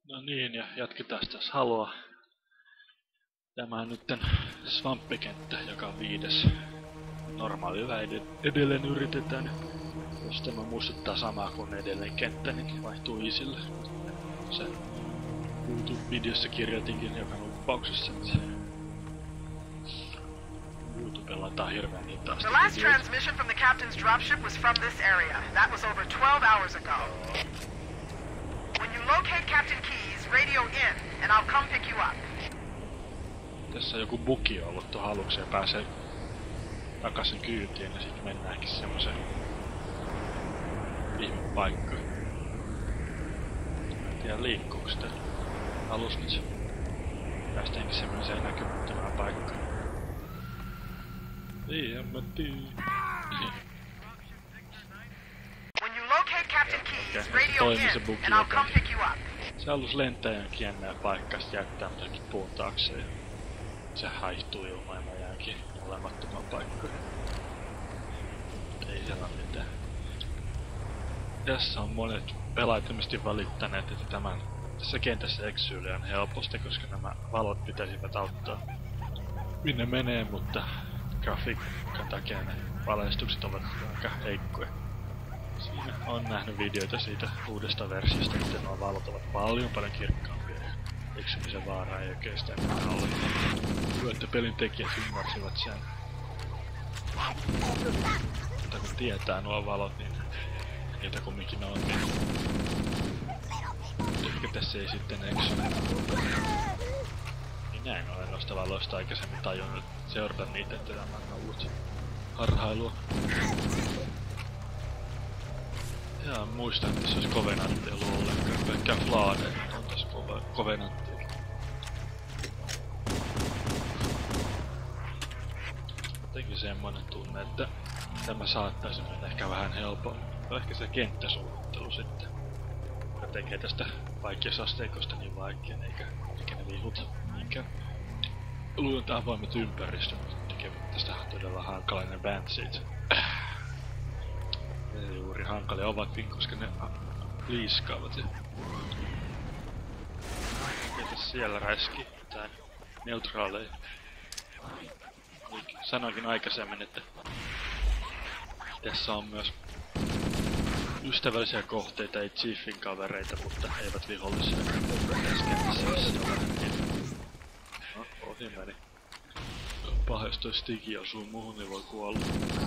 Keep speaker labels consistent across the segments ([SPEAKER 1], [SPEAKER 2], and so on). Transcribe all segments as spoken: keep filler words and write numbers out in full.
[SPEAKER 1] No niin, ja jatketaan taas Haloa. Tämä on nytten Svamppikenttä, joka on viides. Normaali yhä edelleen yritetään. Jos tämä muistuttaa samaa kuin edellinen kenttä, niin vaihtuu Easylle. Se YouTube-videossa kirjoitinkin joka luppauksessa, että YouTubella lataa hirveän hitaasti.
[SPEAKER 2] The last transmission from the captain's dropship was from this area. That was over twelve hours ago. When you locate Captain Keyes, radio in, and I'll come pick you up.
[SPEAKER 1] Tässä on joku bugi ollut tuohon aluksi ja pääsee takaisin kyytiin ja sitten mennäänkin semmoseen ihmepaikkaan. En tiedä liikkuuko sitä alus nyt. Päästäänkin semmoiseen näkymättömään paikkaan. Ei, en mä tiedä.
[SPEAKER 2] When you locate Captain Keyes,
[SPEAKER 1] Okay,
[SPEAKER 2] radio
[SPEAKER 1] toimi se
[SPEAKER 2] in,
[SPEAKER 1] bugi,
[SPEAKER 2] and I'll
[SPEAKER 1] joka
[SPEAKER 2] come pick you up.
[SPEAKER 1] se alus lentää jonkin jännää paikkaa, sit jättää jotakin puun taakse ja se haihtuu ilmaan ja mä jäänkin olemattomaan paikkaan. Ei siellä ole mitään. Tässä on monet pelaajat ilmeisesti valittaneet, että tämän, tässä kentässä eksyyli on helposti, koska nämä valot pitäisivät auttaa minne menee, mutta grafiikan takia ne valaistukset ovat aika heikkoja. Siinä on nähnyt videoita siitä uudesta versiosta, että nuo valot ovat paljon paljon kirkkaampia ja eksymisen vaara ei oikeastaan enää ole. Hyvä, että pelin tekijät ymmärtivät sen. Mutta kun tietää nuo valot, niin niitä kumminkin on. Ehkä tässä ei sitten eksy. Minä en ole noista valoista aikaisemmin tajunnut seurata niitä, että tämä on ollut harhailua. Jaa, muistan, että se olisi Covenantti ollut ollenkaan. Pelkkää Flade on tässä Covenantti. Jotenkin semmoinen tunne, että tämä saattaisi mennä ehkä vähän helpommin. Ehkä se kenttäsuunnittelu sitten, joka tekee tästä vaikeusasteikosta niin vaikean, eikä, eikä ne vihut niinkään. Luulen, että avoimet ympäristöt tekevät tästä todella hankalainen bandseat. Ne juuri hankalia ovatkin, koska ne liiskaavat. Ketä siellä räski mitään neutraaleja. Sanoinkin aikaisemmin, että tässä on myös ystävällisiä kohteita, ei Chiefin kavereita, mutta eivät vihollisia. No, ohi meni. Pahas toi stigi osuu muuhun, niin voi kuolla.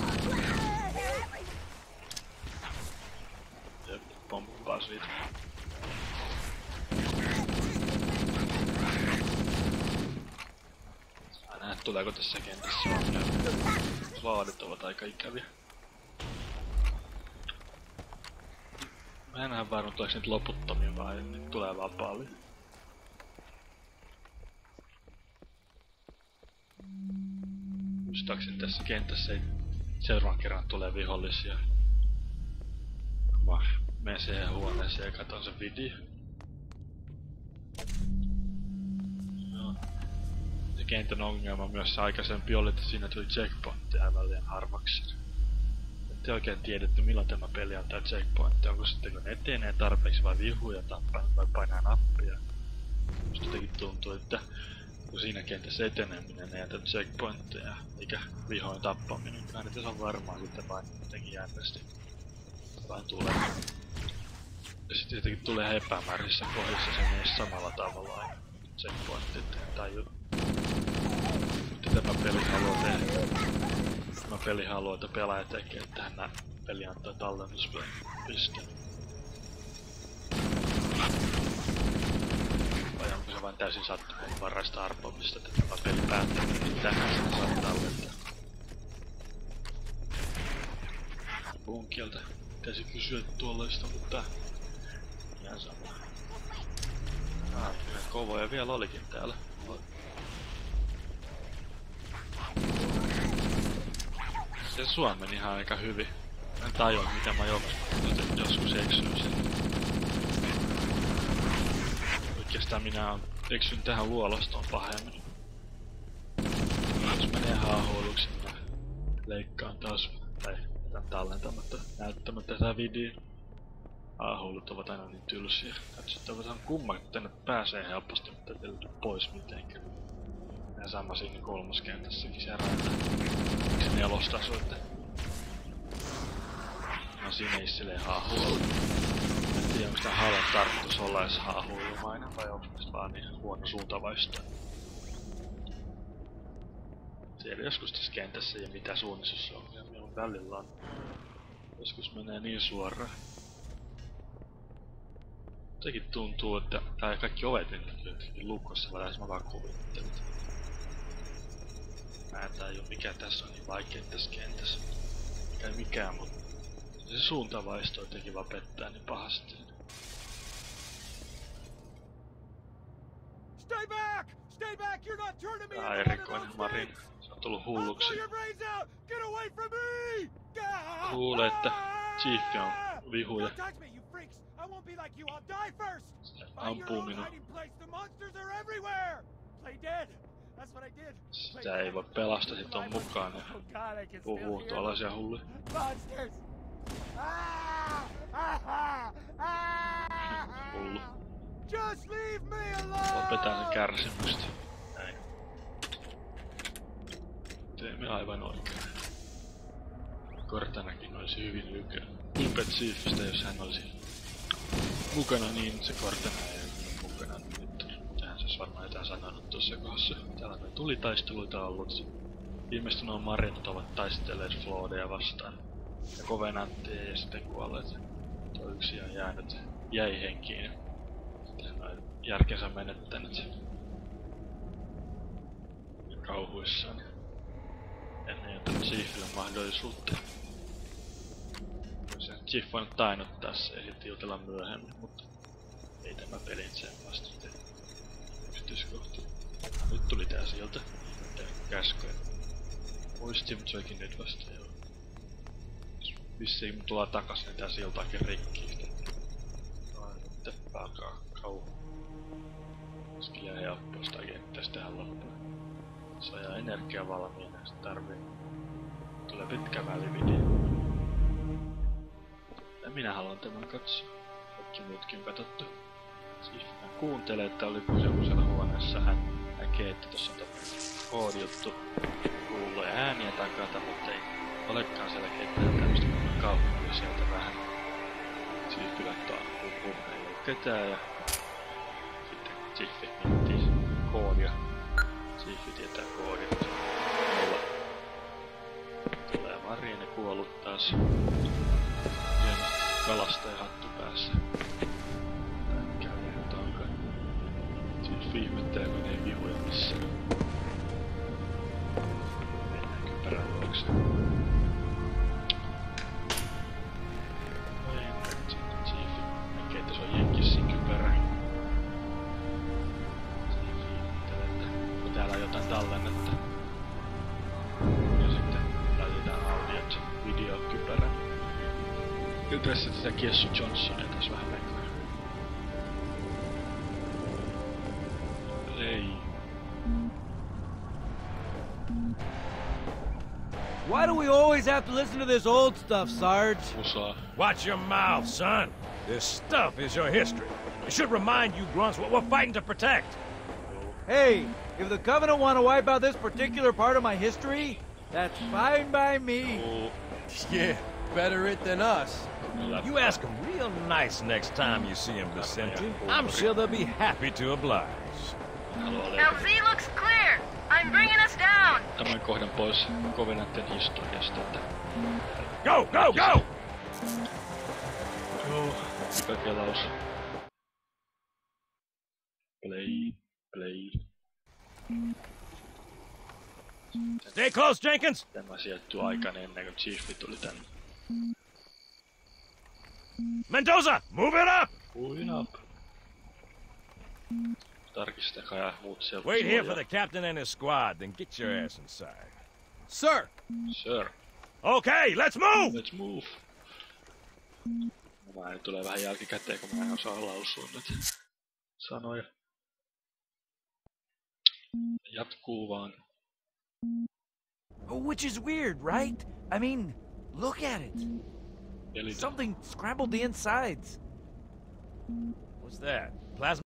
[SPEAKER 1] Ja pomppaa siitä. Mä näen, tuleeko tässä kentässä ongelmia. Laadit ovat aika ikäviä. Mä en näe varma, tuleeko niitä loputtomia vai niitä tulee vaan paljon. Muistaakseni tässä kentässä ei seuraavan kerran tulee vihollisia. Mä menen siihen huoneeseen ja katon sen video. No. Se kentän ongelma myös se aikaisempi oli, että siinä tuli checkpointteja aivan liian harvaksi. Ette oikein tiedetty milloin tämä peli antaa checkpointteja, onko sitten kun etenee tarpeeksi vai vihuja tappaa vai painaa nappia. Musta jotenkin tuntuu, että kun siinä kentässä eteneminen ei jätä checkpointteja eikä vihoin tappaminen, niin tässä on varmaan sitten vain jotenkin jännästi. Vaan tulee. Ja sitten jotenkin tulee epämäärissä kohdissa se menee samalla tavalla aina checkpointit en taju. Mutta tämä peli haluaa tehdä. Tämä peli haluaa, että pelaaja tekee, että hän peli antaa tallennuspisteen. Vai onko se vain täysin sattumanvaraista arpomista, että tämä peli päättää, että tähän sen saa tallentaa. Punkielta pitäisi kysyä tuollaista, mutta ihan sama. Ah, kyllä kovoja vielä olikin täällä. Se sua meni ihan aika hyvin. Mä en tajua mitä mä joskus, joskus eksyin sen. Oikeastaan minä eksyn tähän luolastoon pahemmin. Jos menee haahuiluksi, niin mä leikkaan taas. Tai jätän tallentamatta näyttämättä tätä videoa. Haahullut ovat aina niin tylsiä. Katsotaan kumman tänne pääsee helposti, mutta täältä pois mitenkään. Ja sama siinä kolmoskentässäkin se rata. Miksi nelostaso, että... No siinä ei silleen haahuilla. En tiedä onko tää Halen tarkoitus olla edes haahuilumainen vai onko se vaan niin huono suuntavaisto. Siellä joskus tässä kentässä ja mitä suunnistus on. Ja minun välillä on. Joskus menee niin suoraan. Sekin tuntuu, että tää kaikki ovet nyt jotenkin lukossa, vaan tässä mä vaan kuvittelin. Mä en tajua mikä tässä on niin vaikea tässä kentässä. Mikä mikään, mutta se suuntavaisto jotenkin vaan pettää niin pahasti.
[SPEAKER 3] Stay back! Stay back! You're not turning me
[SPEAKER 1] Tää on erikoinen Marin. Se on tullut hulluksi. Luulee, että Chief on vihuja. Se ampuu minua. Sitä ei voi pelastaa, sit on mukaan ja puhuu tuollaisia hulluja. Hullu. Lopetaan sen kärsimystä. Näin. Teemme aivan oikein. Cortanakin olisi hyvin lykä. Ylpeät Chiefistä, jos hän olisi mukana, niin se Cortana ei ole mukana nyt. Tähän se olisi varmaan jotain sanonut tuossa kohdassa. Täällä on tulitaisteluita ollut. Ilmeisesti nuo marinut ovat taistelleet Floodea vastaan. Ja Covenantia ei sitten kuolleet. Tuo yksi on jäänyt, jäi henkiin. Sitten on järkensä menettänyt. Kauhuissaan. Ennen jätänyt Chiefille mahdollisuutta. Se Chief voinut tainottaa se ja sitten jutella myöhemmin, mutta ei tämä pelin sen vasta yksityiskohtia. Nyt tuli tää sieltä. Käskyä. Muisti, mutta se olikin nyt vasta joo. Vissiin kun tullaan takas, niin tää siltaakin rikki. No nyt alkaa kauhu. Olisikin liian helppoa sitä kenttäisi tähän loppuun. Se ajaa energiaa valmiina, sit tarvii. Tulee pitkä välivideo. Ja minä haluan tämän katsoa. Kaikki muutkin on katsottu. Siis hän kuuntelee, että oliko semmoisella huoneessa hän näkee, että tossa on tämmönen koodijuttu. Kuulee ääniä takata, mutta ei olekaan siellä ketään tämmöstä kunnon kaupunkia sieltä vähän. Siis kyllä tuo puhuu, ei oo ketään ja sitten Chiefi miettii koodia. Chiefi tietää koodia. Olla. Tulee Marine kuollut taas. Kalastaja hattu päässä. Käy johtaankaan. Siis ihmettelee, kun ei vihuja missään. Mennään kypärän luokse. No ei näin, Chief. Näkee, että se on jenkissin kypärä. Chief ihmettelee, että onko täällä jotain tallennetta. Ja sitten laitetaan audiot videokypärän. Kyllä tässä tätä Kiessu Johnsonia tässä vähän näkyy. Ei.
[SPEAKER 4] Why do we always have to listen to this old stuff, Sarge?
[SPEAKER 1] Musaa.
[SPEAKER 3] Watch your mouth, son. This stuff is your history. It should remind you grunts what we're fighting to protect.
[SPEAKER 4] Hey, if the Covenant want to wipe out this particular part of my history, that's fine by me.
[SPEAKER 1] Oh.
[SPEAKER 5] Yeah, better it than us.
[SPEAKER 3] You ask them real nice next time you see them, Vicente. I'm sure they'll be happy to oblige.
[SPEAKER 2] L Z looks clear. I'm bringing us down.
[SPEAKER 1] Tämän kohdan pois Covenantin historiasta, että...
[SPEAKER 3] Go, go, go!
[SPEAKER 1] Joo, hyvä kelaus. Play, play.
[SPEAKER 3] Stay close, Jenkins!
[SPEAKER 1] Tämä sijoittui aikaan ennen kuin Chiefi tuli tänne.
[SPEAKER 3] Mendoza, move it up!
[SPEAKER 1] Moving up. Tarkistakaa ja muut sieltä.
[SPEAKER 3] Wait here for the captain and his squad, then get your ass inside.
[SPEAKER 5] Sir!
[SPEAKER 1] Sir.
[SPEAKER 3] Okay, let's move!
[SPEAKER 1] Let's move. Mä en tule vähän jälkikäteen, kun mä en osaa lausua nyt sanoja. Jatkuu vaan.
[SPEAKER 4] Which is weird, right? I mean, look at it.
[SPEAKER 1] Elitä.
[SPEAKER 4] Something scrambled the insides.
[SPEAKER 3] What's that? Plasma?